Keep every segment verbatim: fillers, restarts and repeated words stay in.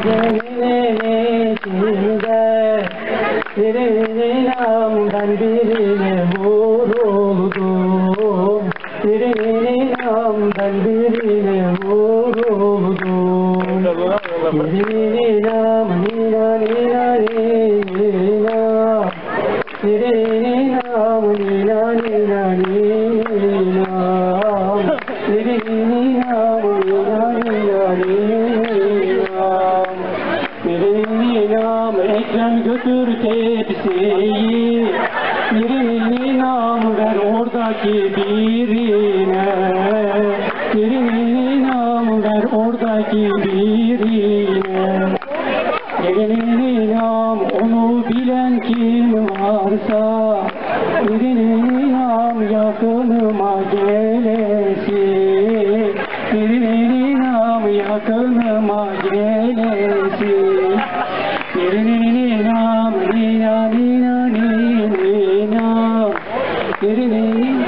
gecenin içinde birinin amdan birine vuruldum, birinin amdan birine vuruldum, birinin am nina nina nina, birinin am nina nina nina, birinin am nina nina nina, birinin am Ekrem götür tepsiyi, birinin am ver oradaki birine, birinin am ver oradaki birine, birinin am onu bilen kim varsa, birinin am yakınıma gelesin, birinin am yakınıma gelesin, birinin am nina nina nina, birinin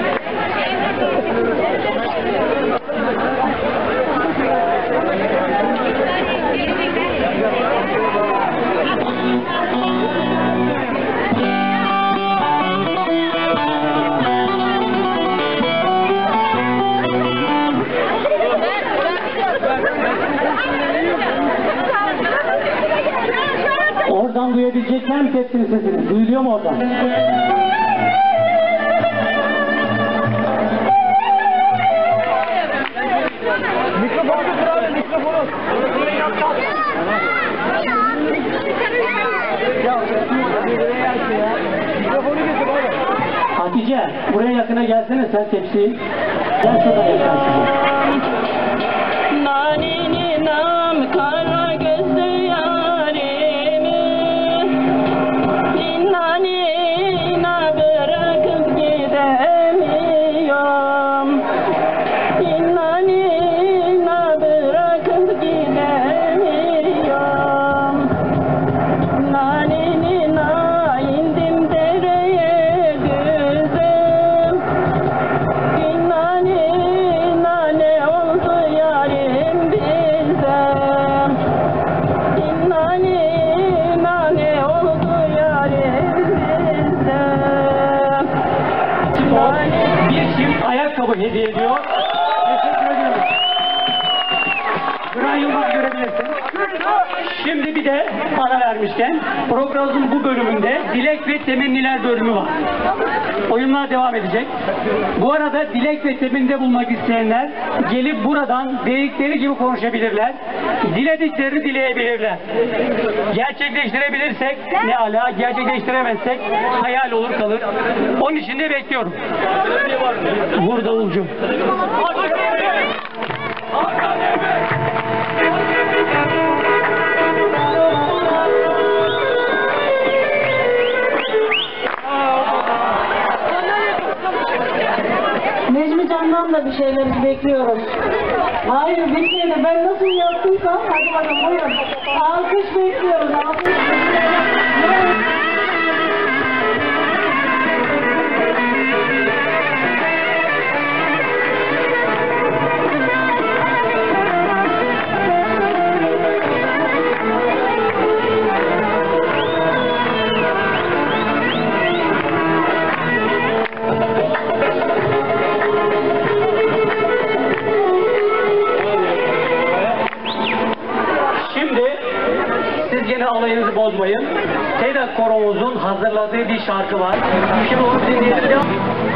oradan duyabilecekler mi tepsinin sesini? Duyuluyor mu oradan? Mikrofonu dur abi, mikrofonu. Mikrofonu getir abi. Hatice, buraya yakına gelsene sen tepsiyi. Gel şuradan yaklaşsın. Nanini nam kara gözlü yarimi, İnnanina bırakıp gidemiyorum, İnnanina bırakıp gidemiyorum, Naninina indim dereye düzüm, İnnanina ne oldu yarim bilsem, İnnanina ne oldu yarim bilsem. Bir çift ayakkabı hediye ediyor. Teşekkür ederim. Güray Yıldız görebilirsin. Şimdi bir de ara vermişken programımızın bu bölümünde dilek ve temenniler bölümü var. Oyunlar devam edecek. Bu arada dilek ve temennide bulmak isteyenler gelip buradan dedikleri gibi konuşabilirler. Dilediklerini dileyebilirler. Gerçekleştirebilirsek ne ala, gerçekleştiremezsek hayal olur kalır. Onun için de bekliyorum. Vur davulcu. Necmi Can'dan da bir şeyler bekliyoruz. Hayır bitmedi. Ben nasıl yaptıysam hadi bakalım buyurun. Alkış bekliyoruz. Alkış bekliyoruz. Alayınızı bozmayın. Seda Koromuzun hazırladığı bir şarkı var. Şimdi onu dinleyelim.